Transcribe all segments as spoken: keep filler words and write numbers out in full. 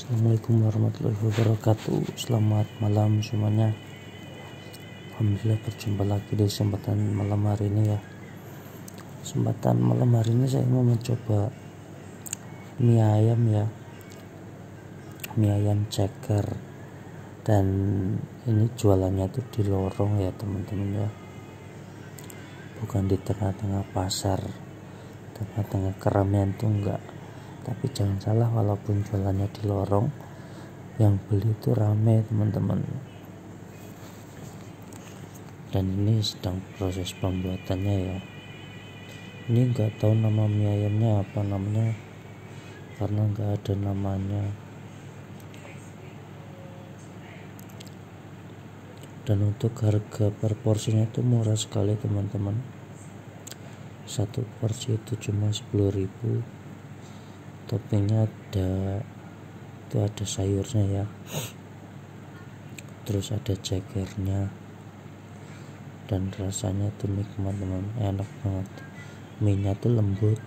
Assalamualaikum warahmatullahi wabarakatuh. Selamat malam semuanya. Alhamdulillah berjumpa lagi di kesempatan malam hari ini ya. Kesempatan malam hari ini saya mau mencoba mie ayam ya. Mie ayam ceker. Dan ini jualannya tuh di lorong ya teman-teman ya. Bukan di tengah-tengah pasar, tengah-tengah keramaian tuh enggak. Tapi jangan salah, walaupun jualannya di lorong, yang beli itu rame teman-teman. Dan ini sedang proses pembuatannya ya. Ini nggak tahu nama mie ayamnya apa namanya, karena nggak ada namanya. Dan untuk harga per porsinya itu murah sekali teman-teman. Satu porsi itu cuma sepuluh ribu. Toppingnya ada, itu ada sayurnya ya, terus ada cekernya, dan rasanya tuh nikmat teman, enak banget. Mie-nya tuh lembut,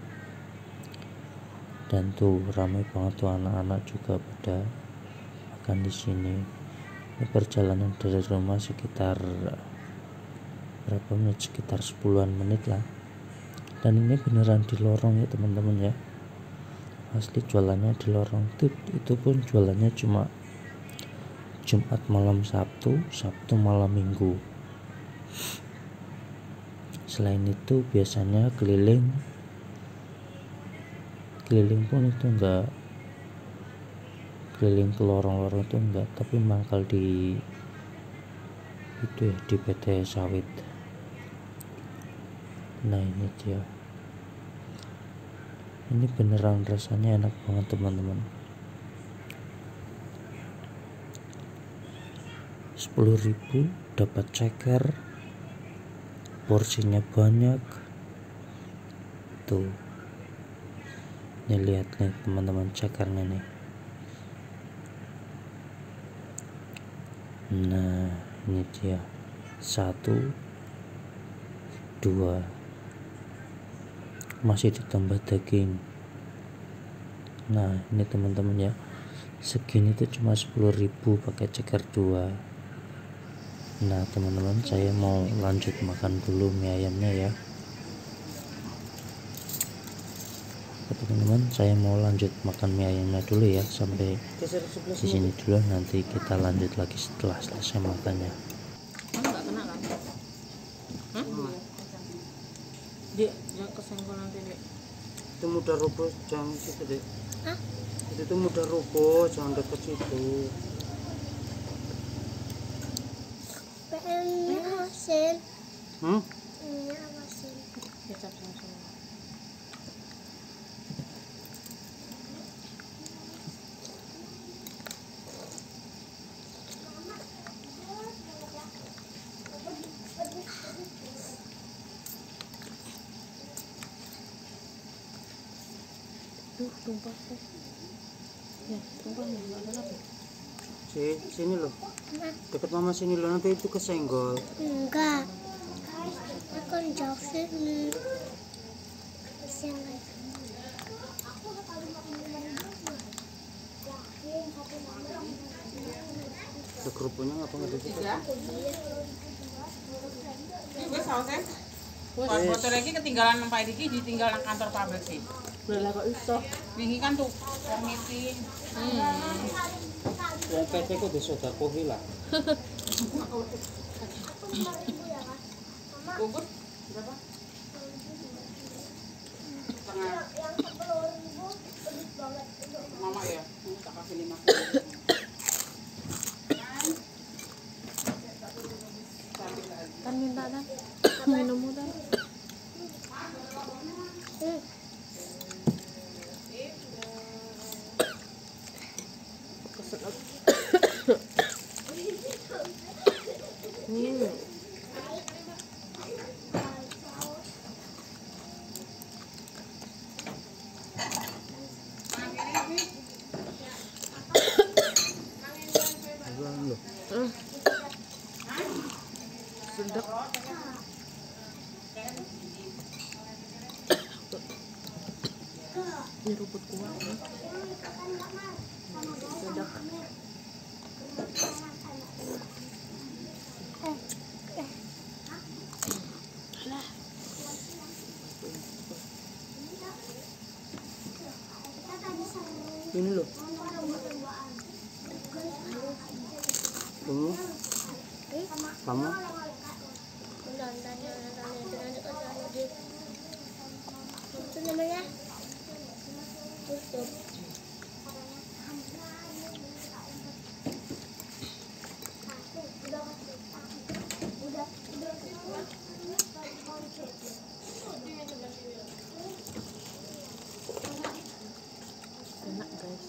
dan tuh ramai banget tuh anak-anak juga pada makan di sini. Ini perjalanan dari rumah sekitar berapa menit, sekitar sepuluhan menit lah. Dan ini beneran di lorong ya teman-teman ya. Asli jualannya di lorong itu, itu pun jualannya cuma Jumat malam Sabtu, Sabtu malam Minggu. Selain itu biasanya keliling, keliling pun itu enggak, keliling ke lorong-lorong itu enggak, tapi mangkal di itu ya, di P T Sawit. Nah ini dia. Ini beneran rasanya enak banget teman-teman. Sepuluh ribu dapat ceker, porsinya banyak. Tuh, ini lihat nih teman-teman cekernya nih. Nah ini dia, satu, dua, masih ditambah daging. Nah ini teman-teman ya, segini tuh cuma sepuluh ribu pakai ceker dua. Nah teman-teman, saya mau lanjut makan dulu mie ayamnya ya. Teman-teman, saya mau lanjut makan mie ayamnya dulu ya, sampai di sini dulu, nanti kita lanjut lagi setelah selesai makannya. Dek, jangan kesenggol nanti dek. Itu mudah roboh, jangan situ dek. Hah? Itu tuh mudah roboh, jangan dekat situ. P M-nya hasil. Hmm? Ini hasil. Kecap sama-sama. Tuh, tumpah tuh. Ya, tumpah nih, nggak ada apa. Si, sini loh. Nah, Dekat mama sini loh, nanti itu kesenggol. enggak. Akan jauh sini. Jangan. Ada kerupuknya ngapa nggak disitu? Ini gue sausnya. Buat botol lagi ketinggalan Pak Diki, ditinggal nang kantor pabrik sih. Udah lah kok iso. Wingi kan tuh permisi. Hmm. Yang P T kok disodakohi lah. Bungkus berapa? Setengah. Mama ya, ini tak kasih lima. Kan minta kan? Minum udah. Hmm. Kesedot. Hmm. Ini loh. Ini. Kamu. Itu namanya tutup. Enak guys.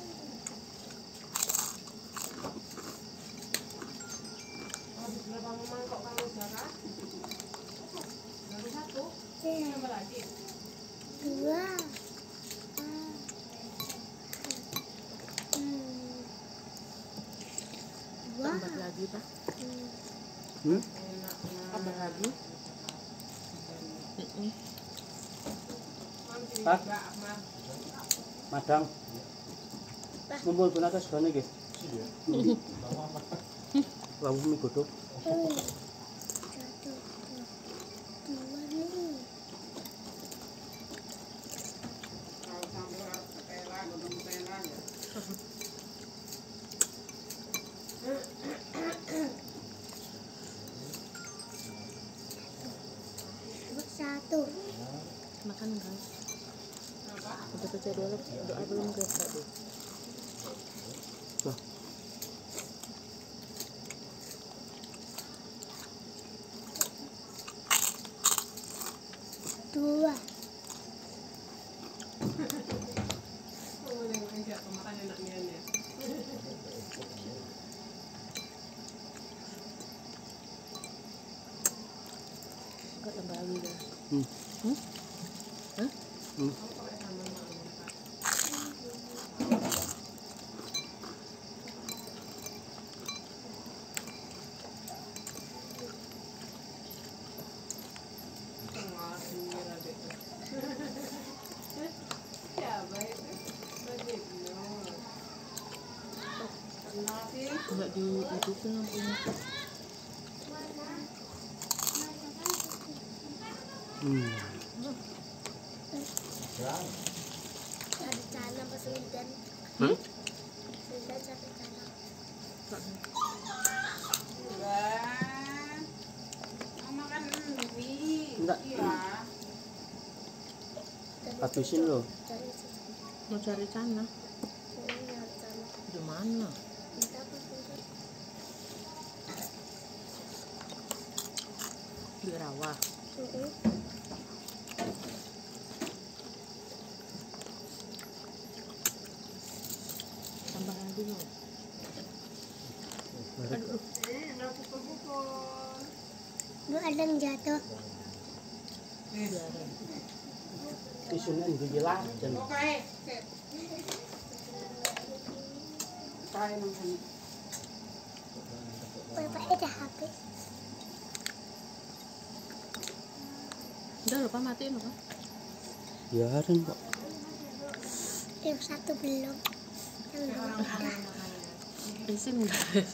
Dua. Dua. Tambah lagi pak. Hmm? Tambah lagi. Mm-mm. Pak. Madang. Mumpul punaka segane iki. Lawu mi godhog. Satu. Dua nih. Satu. Makan guys. Udah baca doa, doa belum guys tadi? Lah. Dua. Enggak tambah lagi guys. Hmm. Hmm? Hah? Hmm. Enggak di hidupin lampunya. Hmm. Ada cana pas Lindan. Hmm? Lindan sampai cana. Mau makan mie. Enggak. Iya. Habisin loh. Cari sisi. Mau cari sana. Ini harus cana. Di mana? Minta apa Lindan? Di rawa. Mm-mm. Tambah lagi loh. Aduh. Lu ada yang jatuh. Biarin. Isunya ndi lah jen. Oke. Kain nang Bapaknya udah habis. Udah lupa matiin lupa. Biarin kok. Yang satu belum. Yang dua udah. Isin guys.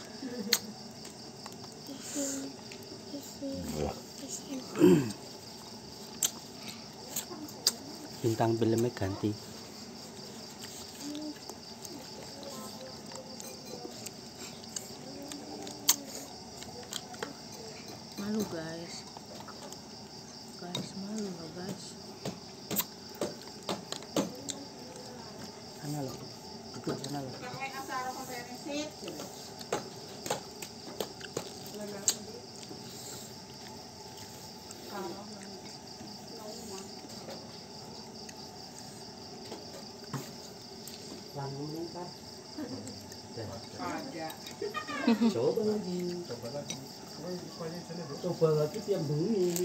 Isin. Isin. Isin. Bintang filmnya ganti. Malu guys. Guys malu loh guys. Sana loh. Duduk sana loh. Kayak asal konferensi. Langsung meningkat. Ada. Coba lagi. Coba lagi. Coba lagi tiap bunyi.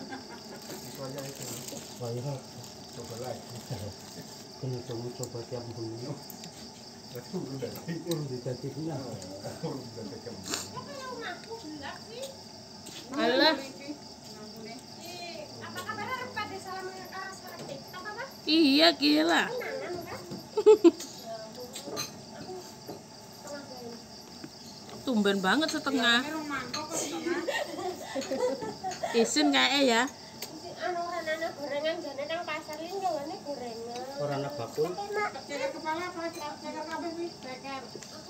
Saya coba lagi. Ini kamu coba tiap bunyi. Urus ditatiknya. Alah. Apa kabar pada salam arah salam TikTok apa? Iya gila. Nanam kan? Tumben banget setengah. Ini mangkok kok setengah. Isin kayak ya. Anu orang anak gorengan jane nang pasar ini jangan gorengan. Orang bakul. Ceker kepala apa ceker kabeh wis ceker.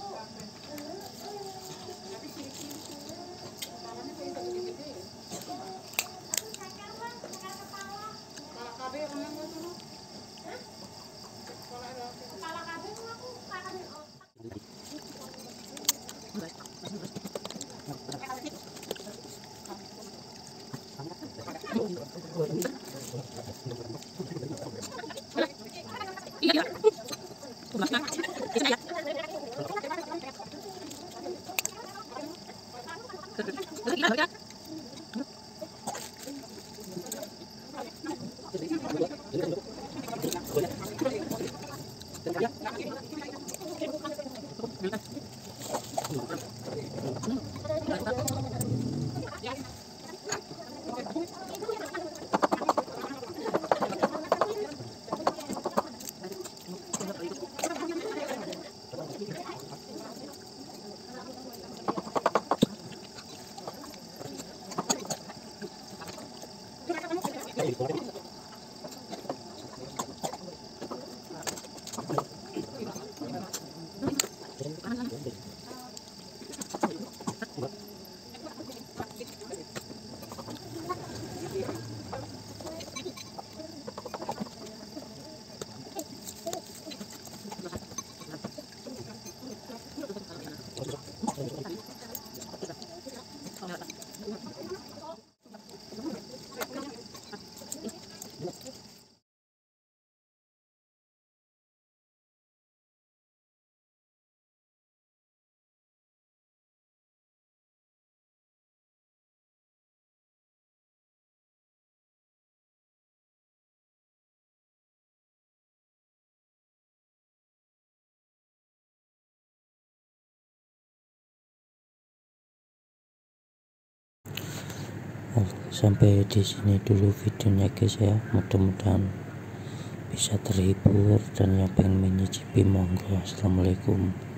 Tapi ciri-ciri kepalanya kayak gede-gede. Kepala kabeh ono nggak tuh? Hah? Kepala kepala kabeh aku makan Iya. Sampai di sini dulu videonya guys ya, mudah-mudahan bisa terhibur, dan yang pengen menyicipi monggo. Assalamualaikum.